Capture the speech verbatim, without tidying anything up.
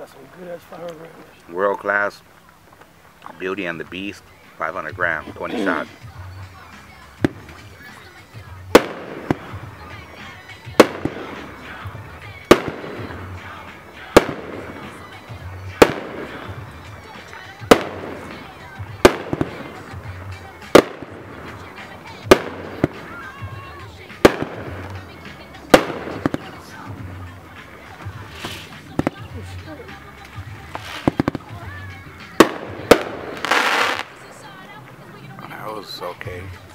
Got some good ass five hundred grams. World class. Beauty and the Beast. five hundred grams. twenty shots. That was okay.